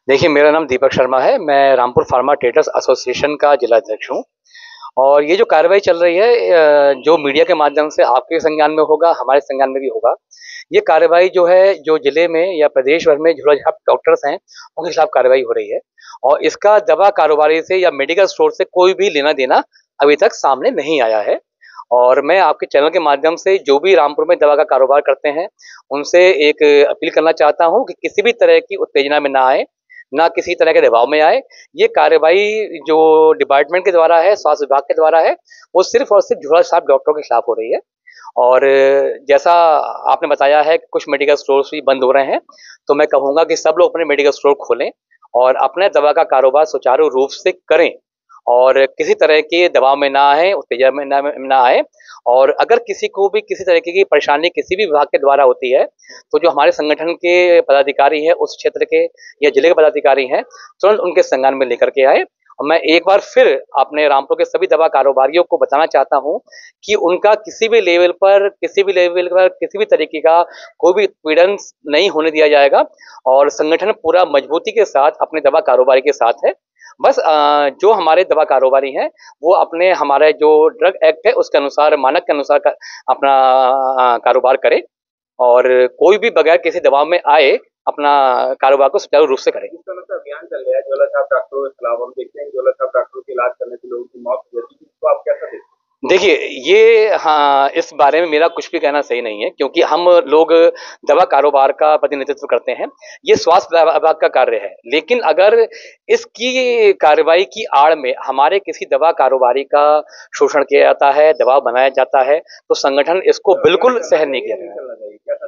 देखिए, मेरा नाम दीपक शर्मा है। मैं रामपुर फार्मा ट्रेडर्स एसोसिएशन का जिला अध्यक्ष हूँ। और ये जो कार्रवाई चल रही है जो मीडिया के माध्यम से आपके संज्ञान में होगा, हमारे संज्ञान में भी होगा। ये कार्रवाई जो है, जो जिले में या प्रदेश भर में झोलाछाप डॉक्टर्स हैं, उनके खिलाफ कार्रवाई हो रही है। और इसका दवा कारोबारी से या मेडिकल स्टोर से कोई भी लेना-देना अभी तक सामने नहीं आया है। और मैं आपके चैनल के माध्यम से जो भी रामपुर में दवा का कारोबार करते हैं, उनसे एक अपील करना चाहता हूँ कि किसी भी तरह की उत्तेजना में ना आएँ, ना किसी तरह के दबाव में आए। ये कार्रवाई जो डिपार्टमेंट के द्वारा है, स्वास्थ्य विभाग के द्वारा है, वो सिर्फ और सिर्फ झोलाछाप डॉक्टरों के खिलाफ हो रही है। और जैसा आपने बताया है कि कुछ मेडिकल स्टोर्स भी बंद हो रहे हैं, तो मैं कहूँगा कि सब लोग अपने मेडिकल स्टोर खोलें और अपने दवा का कारोबार सुचारू रूप से करें और किसी तरह के दबाव में ना आए, उत्तेजना में ना आए। और अगर किसी को भी किसी तरीके की परेशानी किसी भी विभाग के द्वारा होती है, तो जो हमारे संगठन के पदाधिकारी हैं, उस क्षेत्र के या जिले के पदाधिकारी हैं, तुरंत उनके संज्ञान में लेकर के आए। और मैं एक बार फिर अपने रामपुर के सभी दवा कारोबारियों को बताना चाहता हूँ कि उनका किसी भी लेवल पर किसी भी तरीके का कोई भी उत्पीड़न नहीं होने दिया जाएगा। और संगठन पूरा मजबूती के साथ अपने दवा कारोबारी के साथ है। बस जो हमारे दवा कारोबारी हैं, वो अपने हमारे जो ड्रग एक्ट है उसके अनुसार, मानक के अनुसार अपना कारोबार करें और कोई भी बगैर किसी दबाव में आए अपना कारोबार को सुचारू रूप से करें। इस समय तो अभियान चल रहा है झोला छाप डॉक्टरों के खिलाफ। हम देखते हैं झोला छाप डॉक्टरों के इलाज करने से लोगों की मौत हो जाती है, इसको आप कैसा देखते हैं? देखिए, ये हाँ, इस बारे में मेरा कुछ भी कहना सही नहीं है, क्योंकि हम लोग दवा कारोबार का प्रतिनिधित्व करते हैं। ये स्वास्थ्य विभाग का कार्य है। लेकिन अगर इसकी कार्रवाई की आड़ में हमारे किसी दवा कारोबारी का शोषण किया जाता है, दबाव बनाया जाता है, तो संगठन इसको बिल्कुल सहन नहीं करेगा।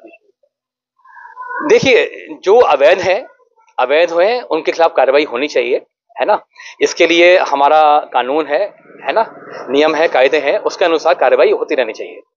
देखिए, जो अवैध हैं, उनके खिलाफ कार्रवाई होनी चाहिए, है ना? इसके लिए हमारा कानून है ना? नियम है, कायदे हैं, उसके अनुसार कार्रवाई होती रहनी चाहिए।